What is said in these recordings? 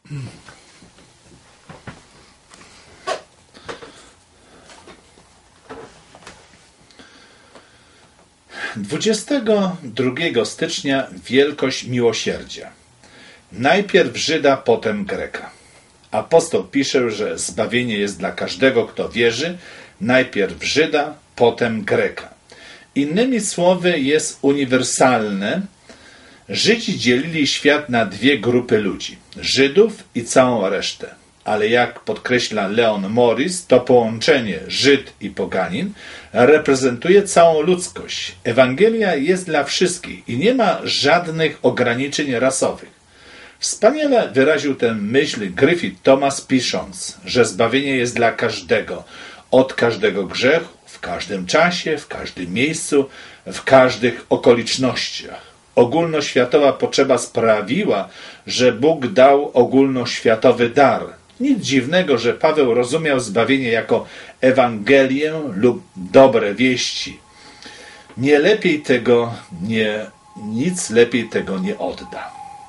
22 stycznia wielkość miłosierdzia. Najpierw Żyda, potem Greka. Apostoł pisze, że zbawienie jest dla każdego, kto wierzy, najpierw Żyda, potem Greka. Innymi słowy, jest uniwersalne. Żydzi dzielili świat na dwie grupy ludzi, Żydów i całą resztę. Ale jak podkreśla Leon Morris, to połączenie Żyd i poganin reprezentuje całą ludzkość. Ewangelia jest dla wszystkich i nie ma żadnych ograniczeń rasowych. Wspaniale wyraził tę myśl Griffith Thomas, pisząc, że zbawienie jest dla każdego, od każdego grzechu, w każdym czasie, w każdym miejscu, w każdych okolicznościach. Ogólnoświatowa potrzeba sprawiła, że Bóg dał ogólnoświatowy dar. Nic dziwnego, że Paweł rozumiał zbawienie jako Ewangelię lub dobre wieści. Nic lepiej tego nie odda.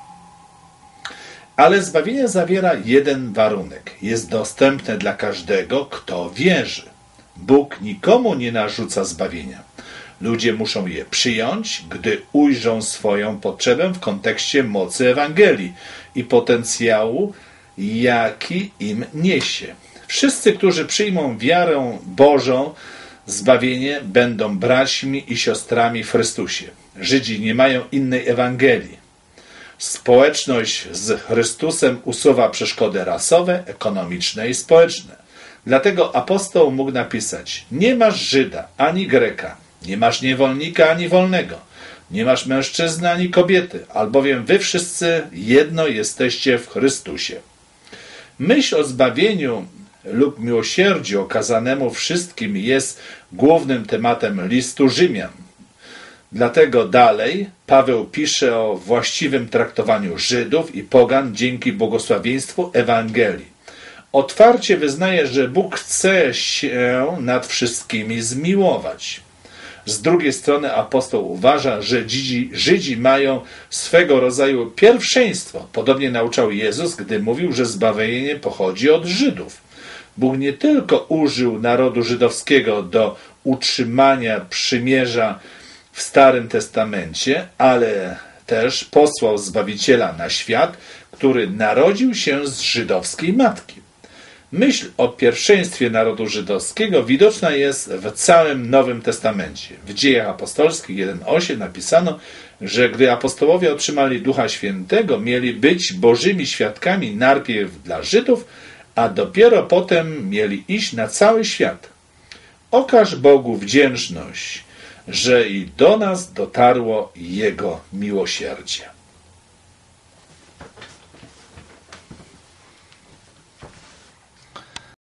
Ale zbawienie zawiera jeden warunek. Jest dostępne dla każdego, kto wierzy. Bóg nikomu nie narzuca zbawienia. Ludzie muszą je przyjąć, gdy ujrzą swoją potrzebę w kontekście mocy Ewangelii i potencjału, jaki im niesie. Wszyscy, którzy przyjmą wiarę Bożą, zbawienie, będą braćmi i siostrami w Chrystusie. Żydzi nie mają innej Ewangelii. Społeczność z Chrystusem usuwa przeszkody rasowe, ekonomiczne i społeczne. Dlatego apostoł mógł napisać: nie masz Żyda ani Greka, nie masz niewolnika ani wolnego, nie masz mężczyzny ani kobiety, albowiem wy wszyscy jedno jesteście w Chrystusie. Myśl o zbawieniu lub miłosierdziu okazanemu wszystkim jest głównym tematem listu Rzymian. Dlatego dalej Paweł pisze o właściwym traktowaniu Żydów i pogan dzięki błogosławieństwu Ewangelii. Otwarcie wyznaje, że Bóg chce się nad wszystkimi zmiłować. Z drugiej strony apostoł uważa, że Żydzi mają swego rodzaju pierwszeństwo. Podobnie nauczał Jezus, gdy mówił, że zbawienie pochodzi od Żydów. Bóg nie tylko użył narodu żydowskiego do utrzymania przymierza w Starym Testamencie, ale też posłał Zbawiciela na świat, który narodził się z żydowskiej matki. Myśl o pierwszeństwie narodu żydowskiego widoczna jest w całym Nowym Testamencie. W Dziejach Apostolskich 1:8 napisano, że gdy apostołowie otrzymali Ducha Świętego, mieli być Bożymi świadkami najpierw dla Żydów, a dopiero potem mieli iść na cały świat. Okaż Bogu wdzięczność, że i do nas dotarło Jego miłosierdzie.